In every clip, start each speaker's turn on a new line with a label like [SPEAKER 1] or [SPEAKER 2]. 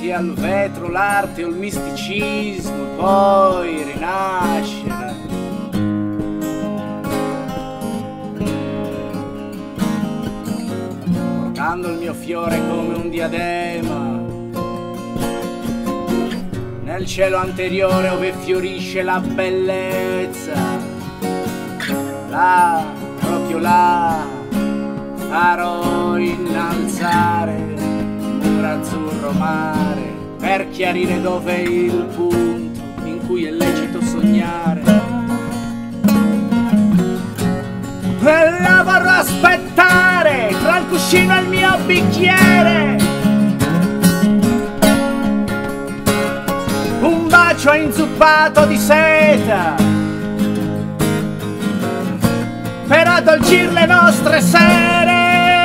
[SPEAKER 1] sia il vetro, l'arte o il misticismo, poi rinascere. Portando il mio fiore come un diadema nel cielo anteriore ove fiorisce la bellezza. Là, proprio là, farò innalzare mura azzurro mare per chiarire dov'è il punto in cui è lecito sognare. E la vorrò aspettare tra il cuscino e il mio bicchiere. Un bacio inzuppato di seta per addolcire le nostre sere.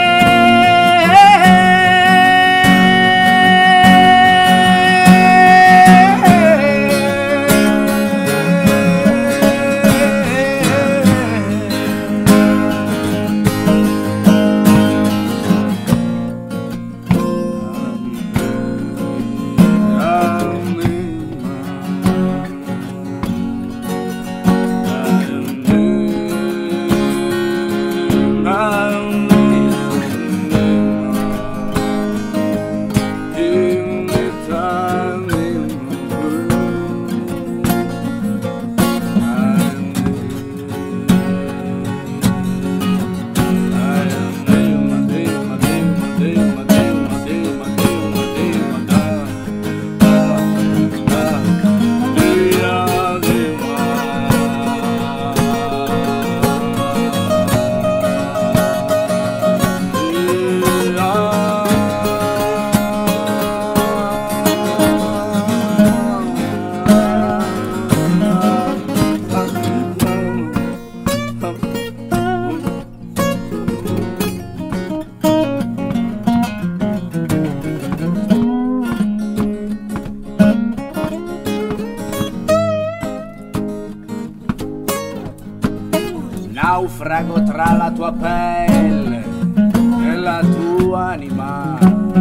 [SPEAKER 1] Naufrago tra la tua pelle e la tua anima,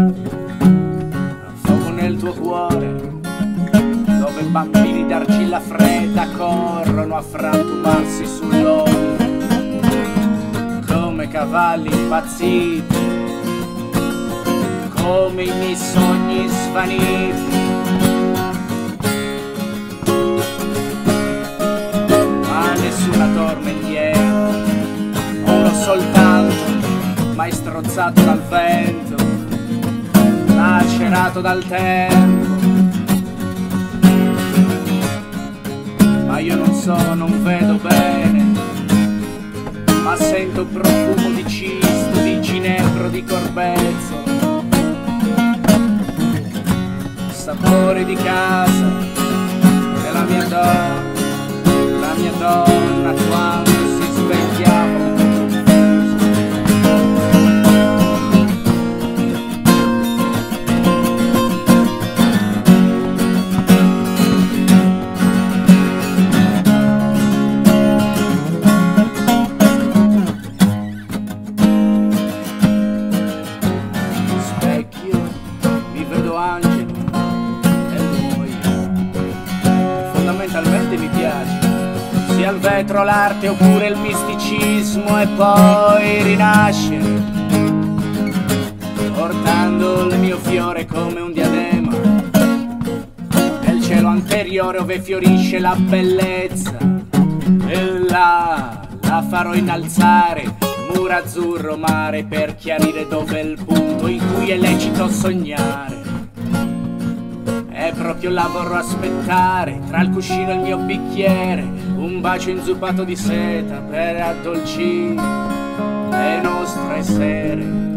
[SPEAKER 1] affogo nel tuo cuore dove bambini d'argilla fredda corrono a frantumarsi sull'onda come cavalli impazziti, come i miei sogni svaniti. Ma nessuna tormentiera, uno soltanto, mai strozzato dal vento, lacerato dal tempo. Ma io non so, non vedo bene, ma sento profumo di cisto, di ginepro, di corbezzolo, sapore di casa della mia donna, la mia donna quando si svegliava. Angelo e muoio, fondamentalmente mi piace sia il vetro, l'arte oppure il misticismo, e poi rinascere portando il mio fiore come un diadema nel cielo anteriore ove fiorisce la bellezza. E là la farò innalzare mura azzurro mare per chiarire dov'è il punto in cui è lecito sognare. E proprio là vorrò aspettare tra il cuscino e il mio bicchiere un bacio inzuppato di seta per addolcire le nostre sere.